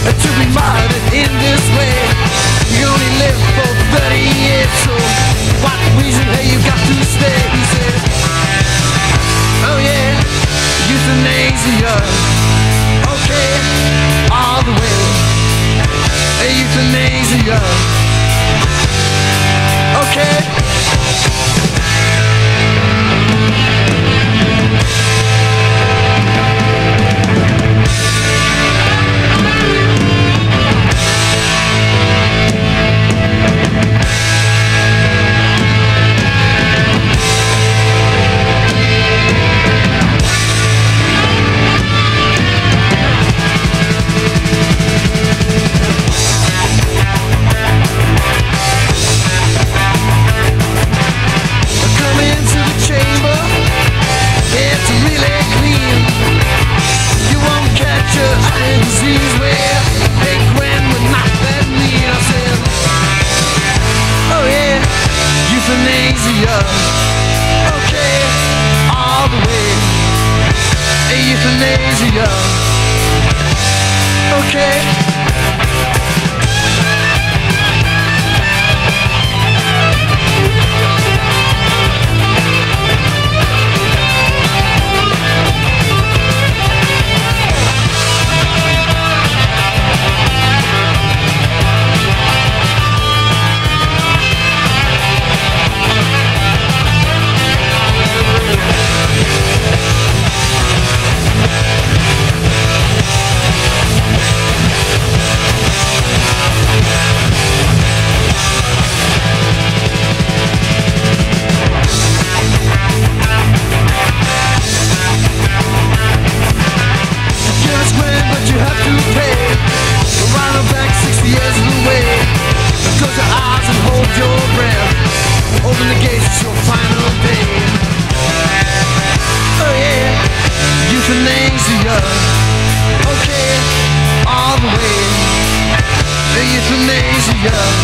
to be martyred in this way. You only live for 30 years, so what reason have you got to stay? He said, oh yeah, euthanasia, okay, all the way. Euthanasia, okay. Disease where big grand would not that mean. I said, oh yeah, euthanasia, okay, all the way. Euthanasia, okay. Close your eyes and hold your breath. Open the gates, it's your final day. Oh yeah, euthanasia, okay, all the way. Euthanasia.